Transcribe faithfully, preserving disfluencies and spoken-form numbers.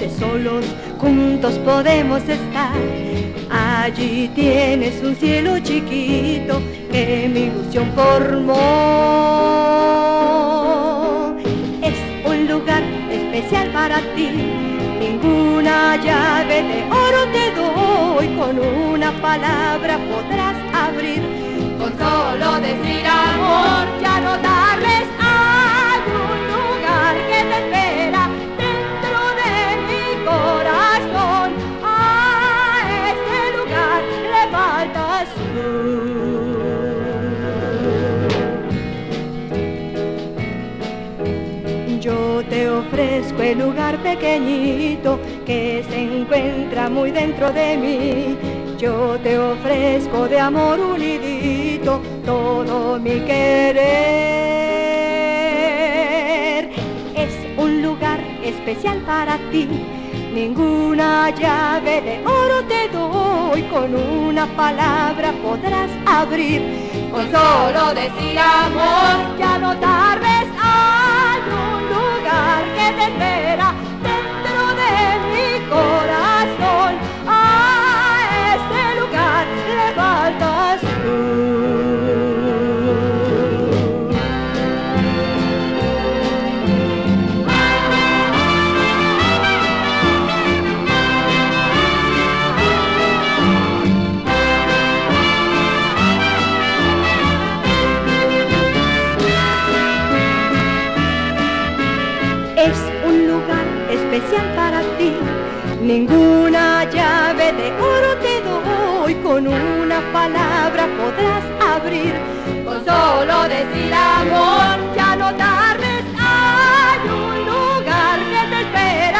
donde solos juntos podemos estar. Allí tienes un cielo chiquito que mi ilusión formó. Es un lugar especial para ti, ninguna llave de oro te doy, con una palabra podrás abrir. Con solo decir amor, ya no darles hay un lugar que te espera dentro de mi corazón. A ese lugar le faltas tú. Yo te ofrezco el lugar pequeñito que se encuentra muy dentro de mí. Yo te ofrezco de amor unidito todo mi querer. Es un lugar especial para ti, ninguna llave de oro te doy, con una palabra podrás abrir. Con solo decir amor, ya no tardes, hay un lugar que te espera dentro de mi corazón. A ese lugar le faltas tú. Es un lugar especial para ti, ninguna llave de oro te doy, con una palabra podrás abrir. Con solo decir amor, ya no tardes, hay un lugar que te espera